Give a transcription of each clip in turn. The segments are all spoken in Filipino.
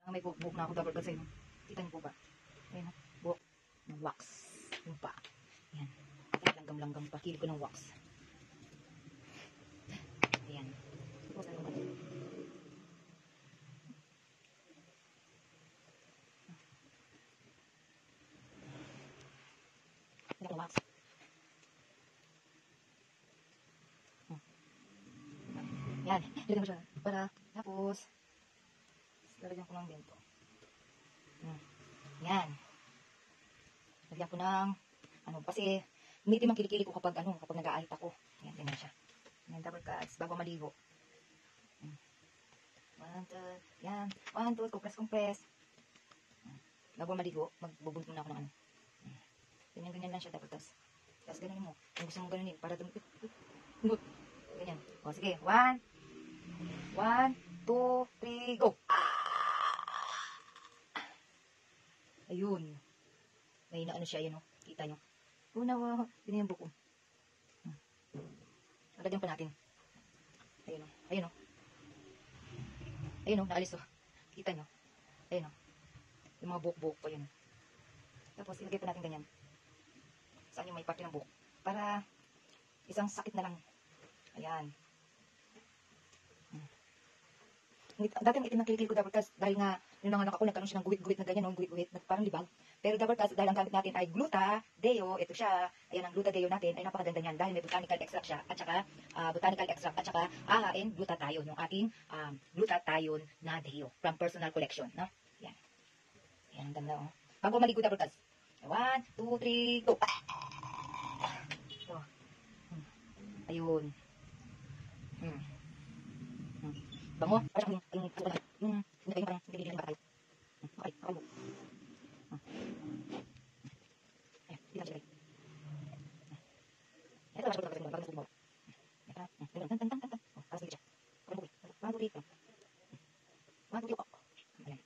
May buhok na ako double kasi no. Kita niyo po ba? Ayun, buhok ng wax. Yung pa. Ayan. Langgam-langgam pa. Kili ko ng wax. Ayan. Ito sa naman. Ito ng wax. Yan. Lagyan mo siya. Para tapos lalagyan ko ng bento. Yan. Lagyan ko ng ano, kasi umitim ang kilikili ko kapag kapag nag-aalit ako. Yan, ganyan siya. Yan, double cuts bago maligo. Yan. 1, 2, compress. Bago maligo, magbubunot muna ako ng ano. Ganyan lang siya, double cuts. Tapos ganyan mo. Kung gusto mo ganunin, para dumipit. Ganyan. O, sige. 1, 2, 3, go! Ayun. May na ano siya, yun o. Kita nyo. Una, yun yung buko. Lagyan pa natin. Ayun o. Ayun o. Ayun o, naalis o. Kita nyo. Ayun o. Yung mga buhok-buhok pa yun. Tapos, ilagay pa natin ganyan. Saan yung may parte ng buhok. Para, isang sakit na lang. Ayan. Dati ang itim ng kilikili ko double cuts dahil nga yung nanganak ako nagkaroon siya ng guwit-guwit na ganyan, no? Guwit-guwit, parang libag. Pero double cuts dahil ang gamit natin ay GlutaDeo, ito siya. Ayan ang GlutaDeo natin ay napakaganda niyan dahil may botanical extract siya at saka ahain glutathione, yung ating glutathione na deo from personal collection, no? Yan. Yan ang ganda, oh. Bago maligo double cuts. 1, 2, 3, go. Oh. Ayun. Bango. Parang yung parang hindi ba tayo. Okay, okay mo. Ayan, hindi na siya. Ito, masya ko lang kasi bago mo. Tan. Oh, para sige siya. Parang buwi. Parang buwi. Parang buwi. Ayan.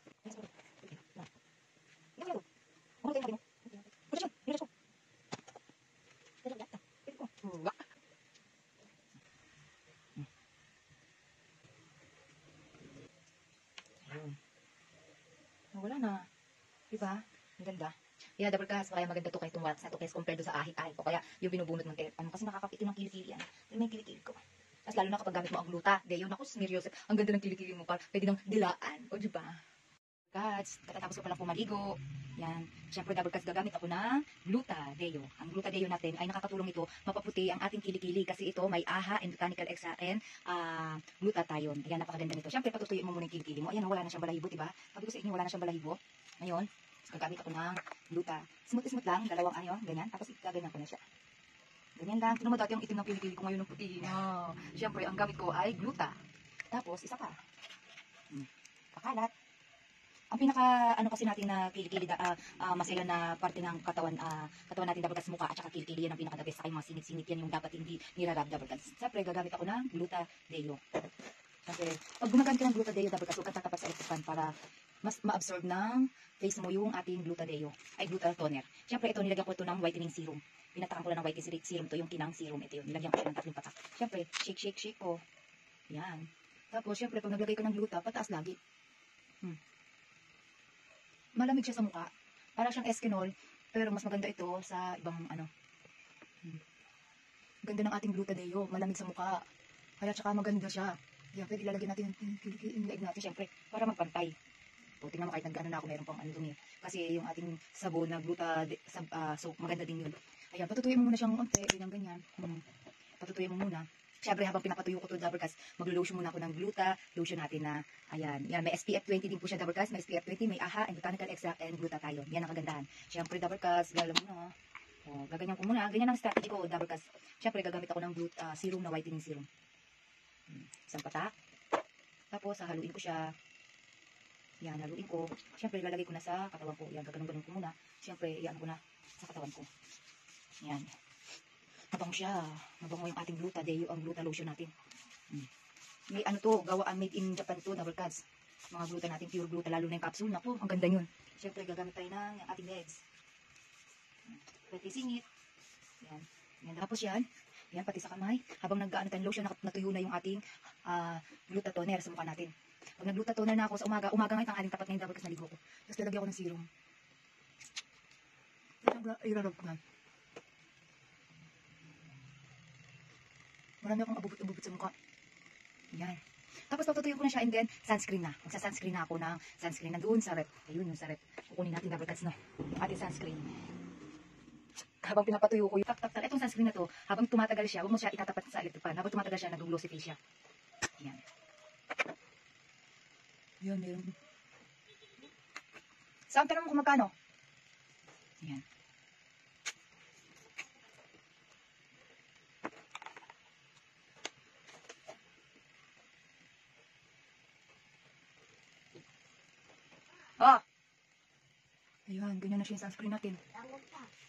Yan. Ano tayo mo? Puti siya. Hindi na siya. Wala na. Diba? Ang ganda. Yeah, double cuts. Kaya maganda to kay itong wax na to compared do sa ahit-ahit ko. Kaya yung binubunot ng kasi nakakapitin ng kilikili yan. May kilikili ko. Tapos lalo na kapag gamit mo ang GlutaDeo. Naku, seryoso. Ang ganda ng kilikili mo. Pwede nang dilaan. O diba? Cuts. Katapos ko palang pumaligo. Yan. Siyempre double cuts gagamit ako ng GlutaDeo. Ang GlutaDeo natin ay nakakatulong ito mapaputi ang ating kilikili kasi ito may AHA and botanical extract and glutathione. Ayan, napakaganda nito. Siyempre patutuyuin mo muna yung kilikili mo. Ayan, wala na siyang balahibo, diba? Sabi ko sa inyo, wala na siyang balahibo. Ngayon, gagamit ako ng gluta. Smooth lang, dalawang ganyan. Tapos gaganyan ko na siya. Ganyan lang. Tignan mo dati ang itim ng kilikili ko ngayon ng puti na. Siyempre, ang gamit ko ay gluta. Tapos, isa pa. Pakalat. Ang pinaka kasi natin na kilikili masela na parte ng katawan natin double cuts mukha at saka kilikili yan ang pinaka the best. Saka yung mga sinit-sinit yan yung dapat hindi nirarab double cuts. Siyempre gagamit ako ng GlutaDeo. Siyempre pag gumagamit ka ng GlutaDeo double cuts huwag kang tatapat sa electric fan para mas ma-absorb ng face mo yung ating GlutaDeo ay Glutatoner. Siyempre ito nilagyan ko ito ng whitening serum. Pinatakan ko lang ng whitening serum to yung kinang serum ito yun. Nilagyan ko siya ng 3 patak. Siyempre shake ko. Yan. Tapos siyempre pag naglagay ko ng gluta pataas lagi. Malamig siya sa mukha. Para siyang eskinol, pero mas maganda ito sa ibang Ganda ng ating GlutaDeo, malamig sa mukha. Kaya tsaka maganda siya. Kaya pwede ilalagay natin yung leeg natin, syempre, para magpantay. O, tingnan mo kahit nag-ano na ako, meron pang dumi. Kasi yung ating sabon na soap, maganda din yun. Ayan, patutuyin mo muna siyang unti, ganyan. Patutuyin mo muna. Siyempre, habang pinapatuyo ko to double cuts, maglo-lotion muna ako ng gluta, lotion natin na, ayan, may SPF 20 din po siya double cuts, may SPF 20, may AHA, and botanical extract, and glutathione. Yan ang kagandahan. Siyempre, double cuts, galang mo na. O, gaganyan ko muna. Ganyan ang strategy ko, double cuts. Siyempre, gagamit ako ng serum na whitening serum. Isang patak. Tapos, haluin ko siya. Yan, haluin ko. Siyempre, lalagay ko na sa katawan ko. Yan, gaganong-ganong ko muna. Siyempre, iyan ko na sa katawan ko. Yan. Mabango siya. Mabango yung ating GlutaDeo, ang gluta lotion natin. May gawaan made in Japan to, double cuts. Mga gluta natin, pure gluta, lalo na yung capsule. Naku, ang ganda yun. Siyempre, gagamit tayo ng ating legs. Pwede singit. Yan. Yan. Tapos yan, pati sa kamay. Habang nag-ano tayong lotion, natuyo na yung ating glutatoner sa mukha natin. Pag nagluta toner na ako sa umaga ngayon ang aling tapat ngayon double kasi naligo ko. Tapos lalagyan ko ng serum. Irarab ko na. Marami akong abubot-abubot sa mukha. Yan. Tapos patutuyo ko na siya and then sunscreen na. Magsa-sunscreen na ako ng sunscreen na doon sa rep. Ayun yung sa rep. Kukunin natin double cuts no. Yung ating sunscreen. Habang pinapatuyo ko yung tak. Itong sunscreen na to, habang tumatagal siya, huwag mo siya itatapat sa electric fan. Habang tumatagal siya, nag-glossy face siya. Yan. Yan, meron. Saan pero mo kung magkano? Yan. Ah! Ayan, ganyan na siya yung sunscreen natin.